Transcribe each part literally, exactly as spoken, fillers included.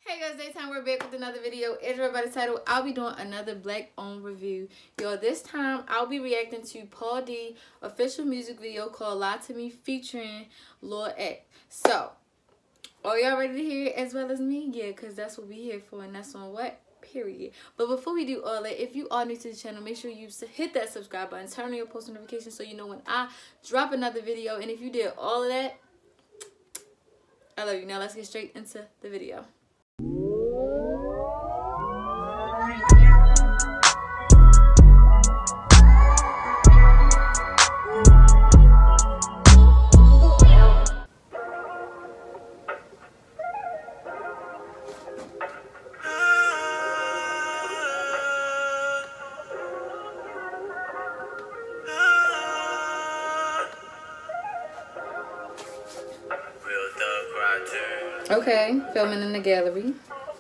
Hey guys, daytime, we're back with another video. As read by the title, I'll be doing another black owned review. Yo, this time I'll be reacting to Paul D official music video called Lie to Me featuring Lil X. So, are y'all ready to hear it as well as me? Yeah, because that's what we here for, and that's on what? Period. But before we do all that, if you are new to the channel, make sure you hit that subscribe button, turn on your post notifications so you know when I drop another video. And if you did all of that, I love you. Now let's get straight into the video. Okay, filming in the gallery.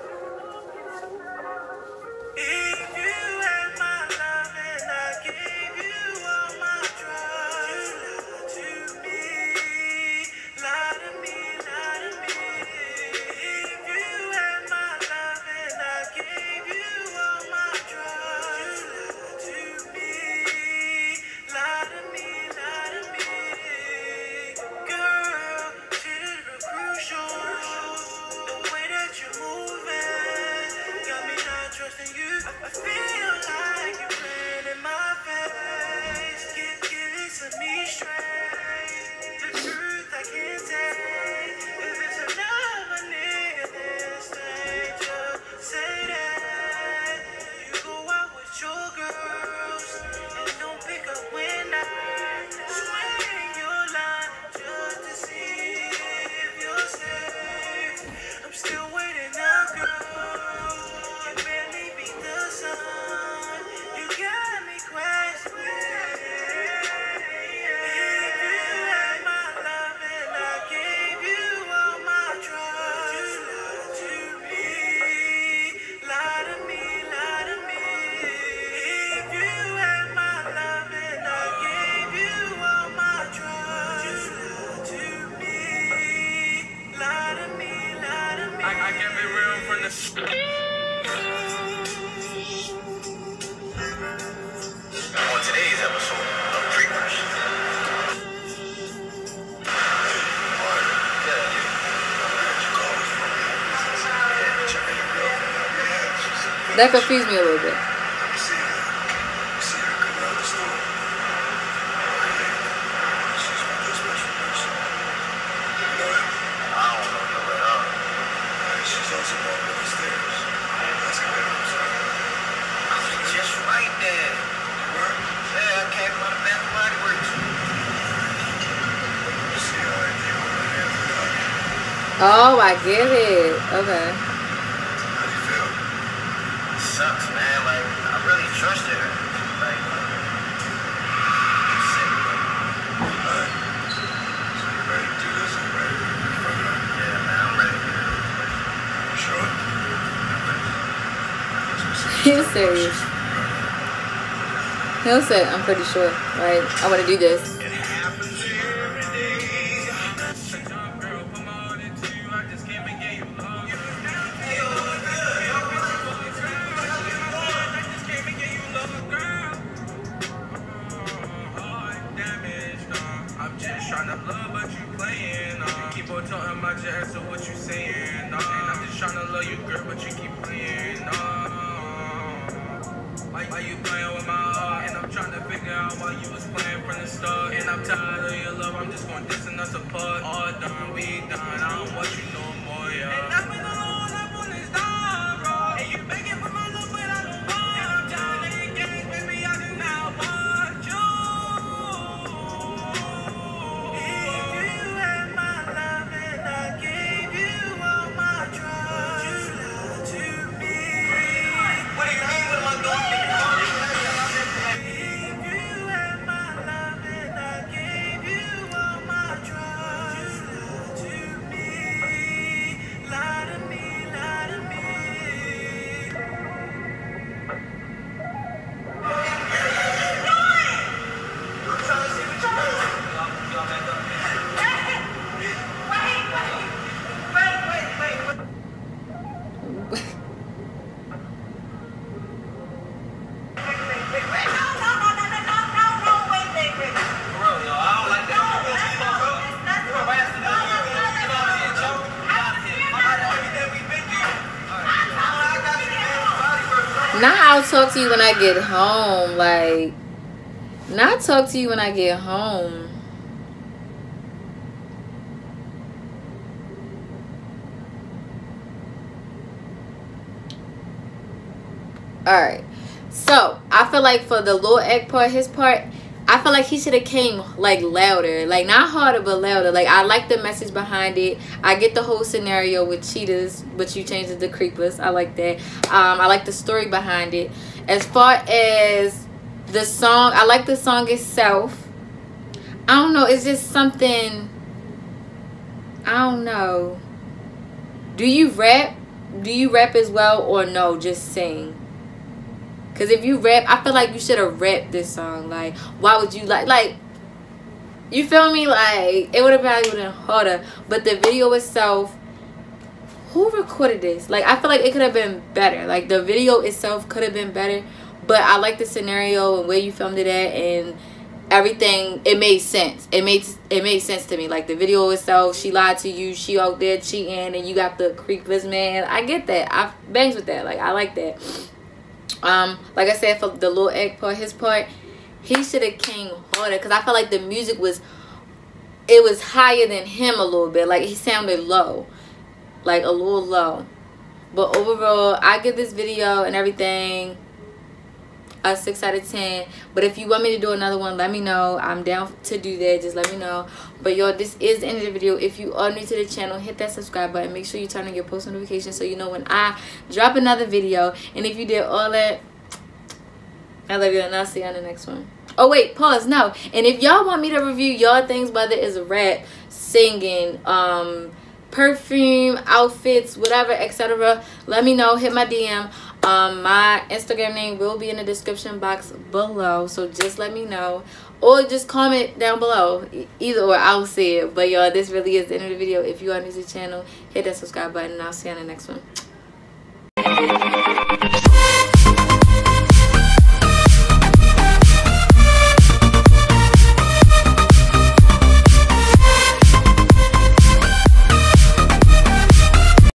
That confused me a little bit. Oh, I get it. Okay. Sucks, man. Like, I really trusted her. Like, sick, alright. So you ready to do this? You ready to do this? Yeah, man, I'm ready to do this. Sure? He's serious. He'll say, I'm pretty sure, right? I want to do this. Talking about your ass, so what you saying? Nah, I'm just trying to love you, girl, but you keep playing. Nah, why, why you playing with my heart? And I'm trying to figure out why you was playing from the start. And I'm tired of your love, I'm just gonna distance us apart. All done, we done, I don't want you no more, yeah. And I've been alone up on this time, bro. And you begging for my love, but I don't want. And I'm tired of your games, baby, I do not want you. Lie Now I'll talk to you when I get home. Like, not talk to you when I get home. Alright. So, I feel like for the Lil Ek part, his part, I feel like he should have came like louder, like not harder but louder. Like I like the message behind it. I get the whole scenario with cheetahs, but you changed it to creepers. I like that. Um, I like the story behind it. As far as the song, I like the song itself. I don't know. It's just something. I don't know. Do you rap? Do you rap as well or no? Just sing. Because if you rap, I feel like you should have rapped this song. Like, why would you like, like, you feel me? Like, it would have probably been harder. But the video itself, who recorded this? Like, I feel like it could have been better. Like, the video itself could have been better. But I like the scenario and where you filmed it at and everything. It made sense. It made, it made sense to me. Like, the video itself, she lied to you. She out there cheating and you got the creepers, man. I get that. I bangs with that. Like, I like that. Um, like I said, for the Lil Ek part, his part, he should have came harder because I felt like the music was, it was higher than him a little bit. Like he sounded low, like a little low. But overall, I give this video and everything a six out of ten. But if you want me to do another one, let me know. I'm down to do that. Just let me know. But y'all, this is the end of the video. If you are new to the channel, hit that subscribe button. Make sure you turn on your post notifications so you know when I drop another video. And if you did all that, I love you and I'll see you on the next one. Oh wait, pause. No. And if y'all want me to review y'all things, whether it's rap, singing, um perfume, outfits, whatever, etc., let me know. Hit my D M. Um my Instagram name will be in the description box below, so just let me know, or just comment down below. Either or, I'll see it. But y'all, this really is the end of the video. If you are new to the channel, hit that subscribe button and I'll see you on the next one.